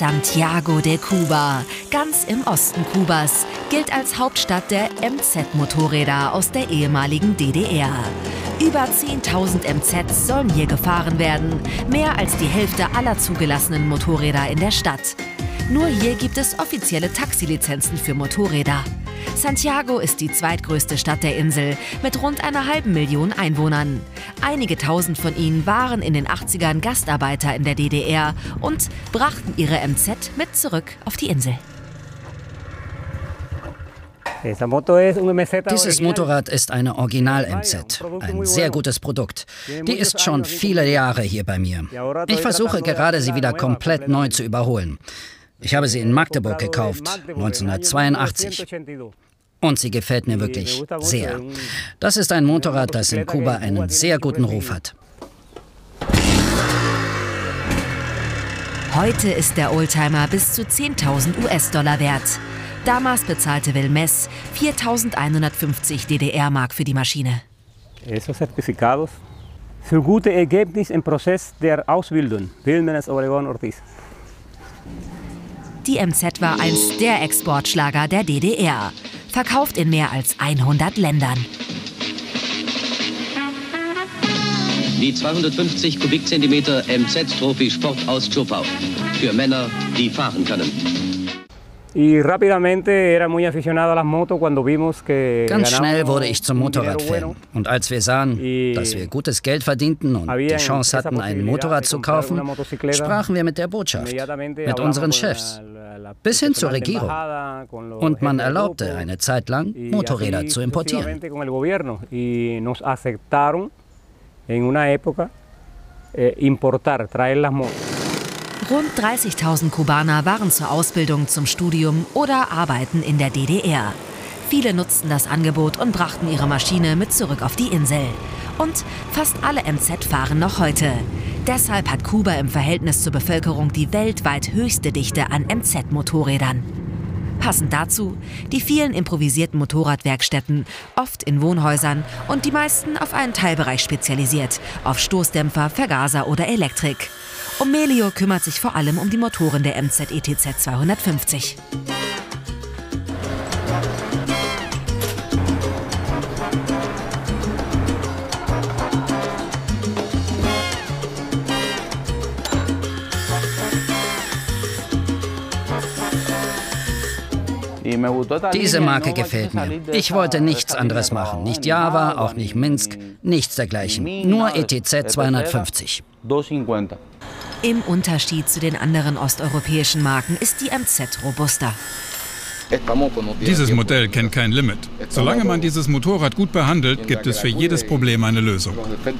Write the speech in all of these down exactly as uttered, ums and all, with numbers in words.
Santiago de Cuba, ganz im Osten Kubas, gilt als Hauptstadt der M Z-Motorräder aus der ehemaligen D D R. Über zehntausend M Zs sollen hier gefahren werden, mehr als die Hälfte aller zugelassenen Motorräder in der Stadt. Nur hier gibt es offizielle Taxilizenzen für Motorräder. Santiago ist die zweitgrößte Stadt der Insel mit rund einer halben Million Einwohnern. Einige tausend von ihnen waren in den achtzigern Gastarbeiter in der D D R und brachten ihre M Z mit zurück auf die Insel. Dieses Motorrad ist eine Original-M Z, ein sehr gutes Produkt. Die ist schon viele Jahre hier bei mir. Ich versuche gerade, sie wieder komplett neu zu überholen. Ich habe sie in Magdeburg gekauft, neunzehnhundertzweiundachtzig. Und sie gefällt mir wirklich sehr. Das ist ein Motorrad, das in Kuba einen sehr guten Ruf hat. Heute ist der Oldtimer bis zu zehntausend U S-Dollar wert. Damals bezahlte Wilmes viertausendeinhundertfünfzig D D R-Mark für die Maschine. Esos certificados für gute Ergebnisse im Prozess der Ausbildung. Wilmes Obregón Ortiz. Die M Z war einst der Exportschlager der D D R, verkauft in mehr als hundert Ländern. Die zweihundertfünfzig Kubikzentimeter M Z-Trophy Sport aus Zschopau. Für Männer, die fahren können. Ganz schnell wurde ich zum Motorradfan. Und als wir sahen, dass wir gutes Geld verdienten und die Chance hatten, ein Motorrad zu kaufen, sprachen wir mit der Botschaft, mit unseren Chefs, bis hin zur Regierung. Und man erlaubte eine Zeit lang, Motorräder zu importieren. Rund dreißigtausend Kubaner waren zur Ausbildung, zum Studium oder Arbeiten in der D D R. Viele nutzten das Angebot und brachten ihre Maschine mit zurück auf die Insel. Und fast alle M Z fahren noch heute. Deshalb hat Kuba im Verhältnis zur Bevölkerung die weltweit höchste Dichte an M Z-Motorrädern. Passend dazu die vielen improvisierten Motorradwerkstätten, oft in Wohnhäusern und die meisten auf einen Teilbereich spezialisiert, auf Stoßdämpfer, Vergaser oder Elektrik. Omelio kümmert sich vor allem um die Motoren der M Z E T Z zweihundertfünfzig. Diese Marke gefällt mir. Ich wollte nichts anderes machen. Nicht Java, auch nicht Minsk, nichts dergleichen. Nur E T Z zweihundertfünfzig. Im Unterschied zu den anderen osteuropäischen Marken ist die M Z robuster. Dieses Modell kennt kein Limit. Solange man dieses Motorrad gut behandelt, gibt es für jedes Problem eine Lösung.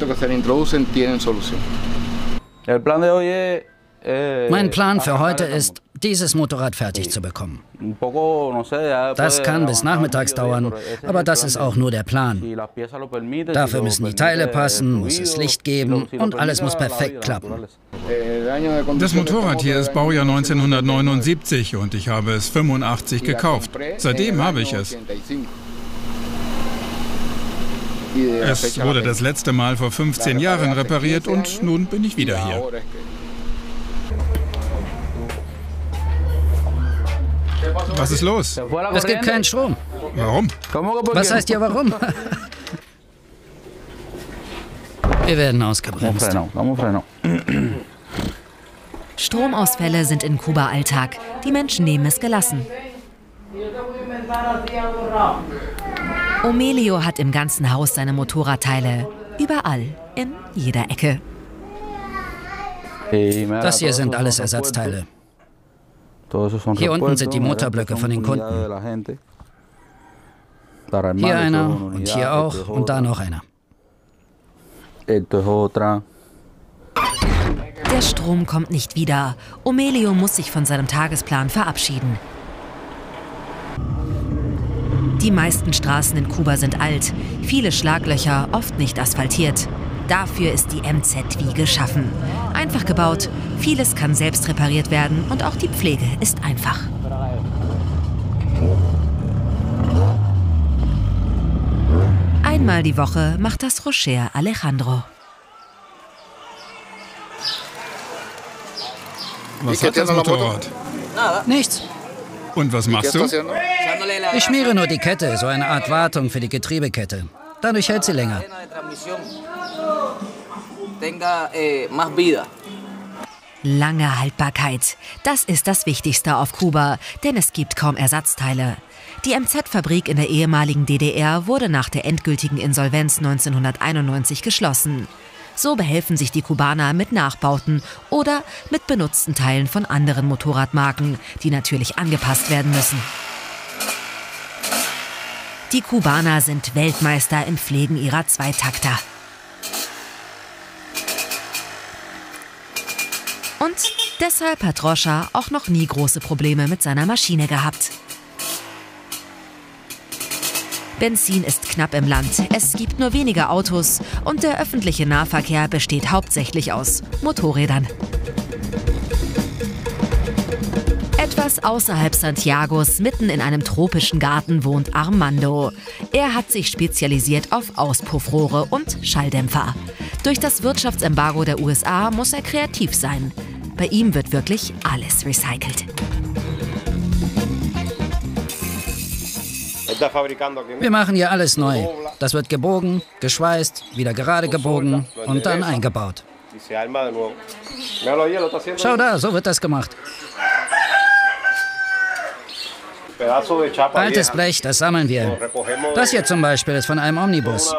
Mein Plan für heute ist, dieses Motorrad fertig zu bekommen. Das kann bis nachmittags dauern, aber das ist auch nur der Plan. Dafür müssen die Teile passen, muss es Licht geben und alles muss perfekt klappen. Das Motorrad hier ist Baujahr neunzehnhundertneunundsiebzig und ich habe es fünfundachtzig gekauft. Seitdem habe ich es. Es wurde das letzte Mal vor fünfzehn Jahren repariert und nun bin ich wieder hier. Was ist los? Es gibt keinen Strom. Warum? Was heißt ja warum? Wir werden ausgebremst. Stromausfälle sind in Kuba Alltag. Die Menschen nehmen es gelassen. Omelio hat im ganzen Haus seine Motorradteile. Überall, in jeder Ecke. Das hier sind alles Ersatzteile. Hier unten sind die Motorblöcke von den Kunden. Hier einer und hier auch und da noch einer. Der Strom kommt nicht wieder. Omelio muss sich von seinem Tagesplan verabschieden. Die meisten Straßen in Kuba sind alt, viele Schlaglöcher, oft nicht asphaltiert. Dafür ist die M Z wie geschaffen. Einfach gebaut, vieles kann selbst repariert werden und auch die Pflege ist einfach. Einmal die Woche macht das Rocher Alejandro. Was hat das Motorrad? Nichts. Und was machst du? Ich schmiere nur die Kette, so eine Art Wartung für die Getriebekette. Dadurch hält sie länger. Lange Haltbarkeit. Das ist das Wichtigste auf Kuba, denn es gibt kaum Ersatzteile. Die M Z-Fabrik in der ehemaligen D D R wurde nach der endgültigen Insolvenz neunzehnhunderteinundneunzig geschlossen. So behelfen sich die Kubaner mit Nachbauten oder mit benutzten Teilen von anderen Motorradmarken, die natürlich angepasst werden müssen. Die Kubaner sind Weltmeister im Pflegen ihrer Zweitakter. Und deshalb hat Rocha auch noch nie große Probleme mit seiner Maschine gehabt. Benzin ist knapp im Land, es gibt nur wenige Autos und der öffentliche Nahverkehr besteht hauptsächlich aus Motorrädern. Etwas außerhalb Santiagos, mitten in einem tropischen Garten, wohnt Armando. Er hat sich spezialisiert auf Auspuffrohre und Schalldämpfer. Durch das Wirtschaftsembargo der U S A muss er kreativ sein. Bei ihm wird wirklich alles recycelt. Wir machen hier alles neu. Das wird gebogen, geschweißt, wieder gerade gebogen und dann eingebaut. Schau da, so wird das gemacht. Altes Blech, das sammeln wir. Das hier zum Beispiel ist von einem Omnibus.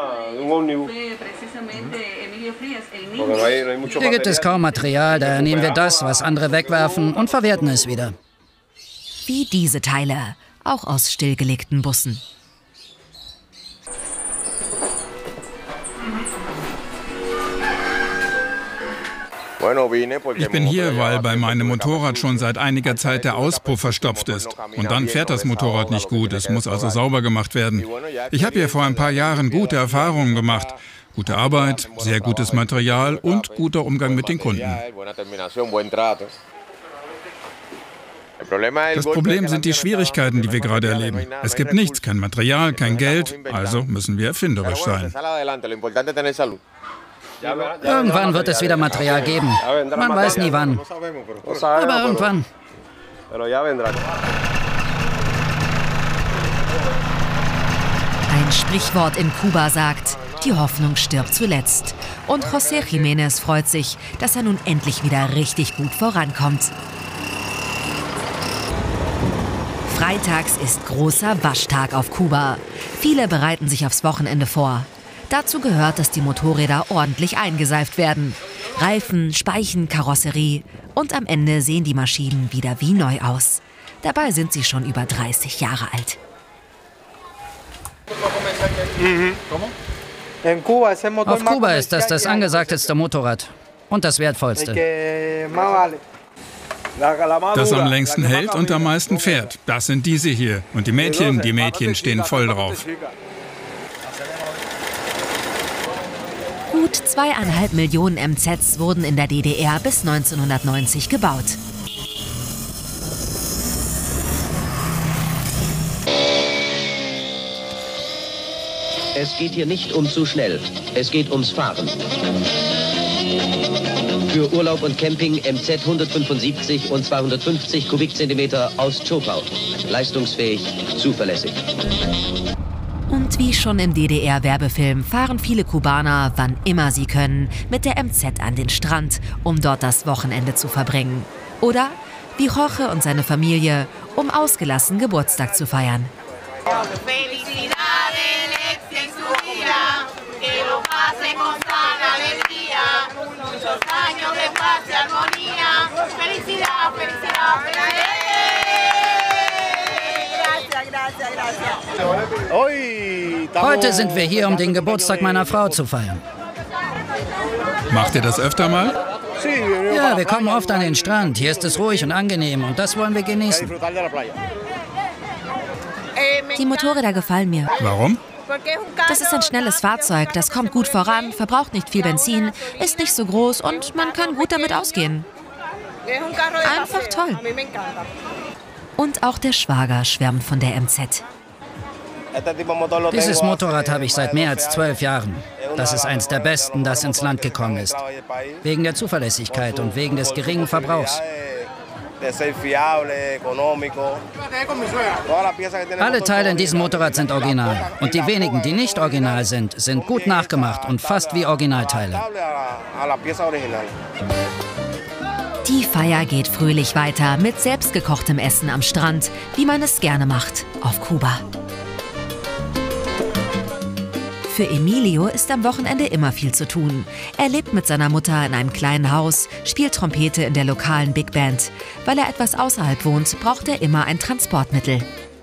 Hier gibt es kaum Material, daher nehmen wir das, was andere wegwerfen, und verwerten es wieder. Wie diese Teile, auch aus stillgelegten Bussen. Ich bin hier, weil bei meinem Motorrad schon seit einiger Zeit der Auspuff verstopft ist. Und dann fährt das Motorrad nicht gut, es muss also sauber gemacht werden. Ich habe hier vor ein paar Jahren gute Erfahrungen gemacht. Gute Arbeit, sehr gutes Material und guter Umgang mit den Kunden. Das Problem sind die Schwierigkeiten, die wir gerade erleben. Es gibt nichts, kein Material, kein Geld, also müssen wir erfinderisch sein. Irgendwann wird es wieder Material geben. Man weiß nie wann. Aber irgendwann. Ein Sprichwort in Kuba sagt, die Hoffnung stirbt zuletzt. Und José Jiménez freut sich, dass er nun endlich wieder richtig gut vorankommt. Freitags ist großer Waschtag auf Kuba. Viele bereiten sich aufs Wochenende vor. Dazu gehört, dass die Motorräder ordentlich eingeseift werden. Reifen, Speichen, Karosserie. Und am Ende sehen die Maschinen wieder wie neu aus. Dabei sind sie schon über dreißig Jahre alt. Auf Kuba ist das das angesagteste Motorrad und das wertvollste. Das am längsten hält und am meisten fährt. Das sind diese hier. Und die Mädchen, die Mädchen stehen voll drauf. Gut zweieinhalb Millionen M Zs wurden in der D D R bis neunzehnhundertneunzig gebaut. Es geht hier nicht um zu schnell, es geht ums Fahren. Für Urlaub und Camping M Z hundertfünfundsiebzig und zweihundertfünfzig Kubikzentimeter aus Zschopau. Leistungsfähig, zuverlässig. Und wie schon im D D R-Werbefilm fahren viele Kubaner, wann immer sie können, mit der M Z an den Strand, um dort das Wochenende zu verbringen. Oder wie Jorge und seine Familie, um ausgelassen Geburtstag zu feiern. Heute sind wir hier, um den Geburtstag meiner Frau zu feiern. Macht ihr das öfter mal? Ja, wir kommen oft an den Strand. Hier ist es ruhig und angenehm und das wollen wir genießen. Die Motorräder gefallen mir. Warum? Das ist ein schnelles Fahrzeug, das kommt gut voran, verbraucht nicht viel Benzin, ist nicht so groß und man kann gut damit ausgehen. Einfach toll. Und auch der Schwager schwärmt von der M Z. Dieses Motorrad habe ich seit mehr als zwölf Jahren. Das ist eins der besten, das ins Land gekommen ist. Wegen der Zuverlässigkeit und wegen des geringen Verbrauchs. Alle Teile in diesem Motorrad sind original. Und die wenigen, die nicht original sind, sind gut nachgemacht und fast wie Originalteile. Die Feier geht fröhlich weiter mit selbstgekochtem Essen am Strand, wie man es gerne macht auf Kuba. Für Emilio ist am Wochenende immer viel zu tun. Er lebt mit seiner Mutter in einem kleinen Haus, spielt Trompete in der lokalen Big Band. Weil er etwas außerhalb wohnt, braucht er immer ein Transportmittel.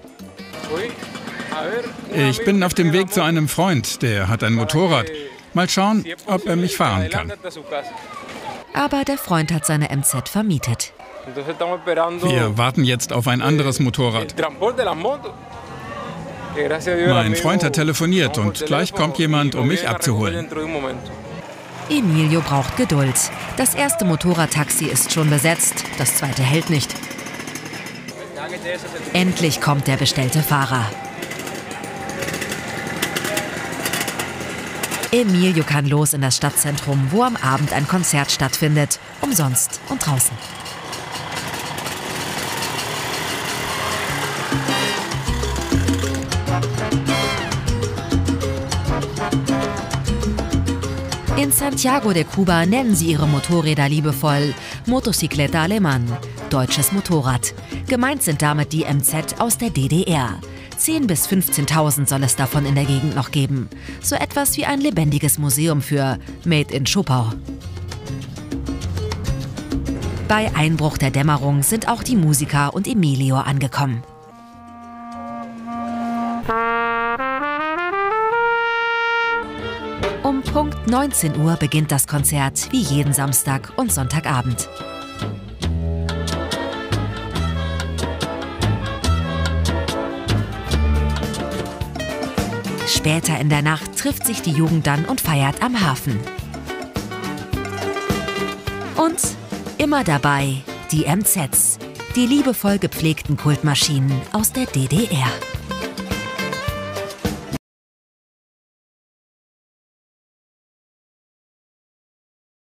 Ich bin auf dem Weg zu einem Freund, der hat ein Motorrad. Mal schauen, ob er mich fahren kann. Aber der Freund hat seine M Z vermietet. Wir warten jetzt auf ein anderes Motorrad. Mein Freund hat telefoniert und gleich kommt jemand, um mich abzuholen. Emilio braucht Geduld. Das erste Motorradtaxi ist schon besetzt, das zweite hält nicht. Endlich kommt der bestellte Fahrer. Emilio kann los in das Stadtzentrum, wo am Abend ein Konzert stattfindet. Umsonst und draußen. In Santiago de Cuba nennen sie ihre Motorräder liebevoll Motocicleta Alemán, deutsches Motorrad. Gemeint sind damit die M Z aus der D D R. zehntausend bis fünfzehntausend soll es davon in der Gegend noch geben. So etwas wie ein lebendiges Museum für Made in Chopau. Bei Einbruch der Dämmerung sind auch die Musiker und Emilio angekommen. Um Punkt neunzehn Uhr beginnt das Konzert, wie jeden Samstag und Sonntagabend. Später in der Nacht trifft sich die Jugend dann und feiert am Hafen. Und immer dabei die M Zs, die liebevoll gepflegten Kultmaschinen aus der D D R.